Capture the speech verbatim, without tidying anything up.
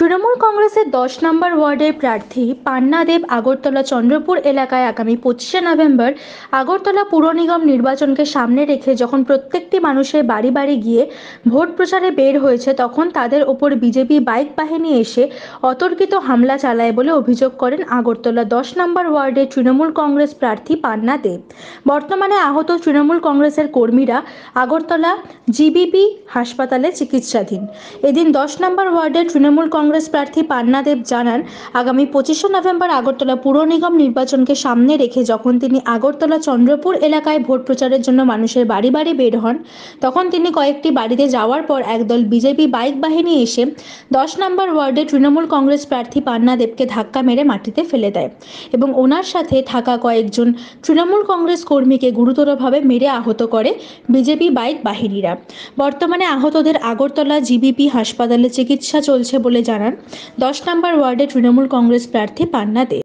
তৃণমূল কংগ্রেসের দশ নম্বর ওয়ার্ডের প্রার্থী পান্না দেব আগরতলা চন্দ্রপুর এলাকায় আগামী পঁচিশে নভেম্বর আগরতলা পুর নিগম নির্বাচনকে সামনে রেখে যখন প্রত্যেকটি মানুষের বাড়ি বাড়ি গিয়ে ভোট প্রচারে বের হয়েছে, তখন তাদের ওপর বিজেপি বাইক বাহিনী এসে অতর্কিত হামলা চালায় বলে অভিযোগ করেন আগরতলা দশ নম্বর ওয়ার্ডের তৃণমূল কংগ্রেস প্রার্থী পান্না দেব। বর্তমানে আহত তৃণমূল কংগ্রেসের কর্মীরা আগরতলা জিবিপি হাসপাতালে চিকিৎসাধীন। এদিন দশ নম্বর ওয়ার্ডের তৃণমূল কংগ্রেস প্রার্থী পান্না দেব জানান, আগামী পঁচিশে নভেম্বর আগরতলা পুর নিগম নির্বাচনকে সামনে রেখে যখন তিনি আগরতলা চন্দ্রপুর এলাকায় ভোট প্রচারের জন্য মানুষের বাড়ি বাড়ি বের হন, তখন তিনি কয়েকটি বাড়িতে যাওয়ার পর একদল বিজেপি বাইক বাহিনী এসে দশ নম্বর ওয়ার্ডে তৃণমূল কংগ্রেস প্রার্থী পান্না দেবকে ধাক্কা মেরে মাটিতে ফেলে দেয় এবং ওনার সাথে থাকা কয়েকজন তৃণমূল কংগ্রেস কর্মীকে গুরুতরভাবে মেরে আহত করে বিজেপি বাইক বাহিনীরা। বর্তমানে আহতদের আগরতলা জিবিপি হাসপাতালে চিকিৎসা চলছে বলে জানান দশ নম্বর ওয়ার্ডে তৃণমূল কংগ্রেস প্রার্থী পান্না দেব।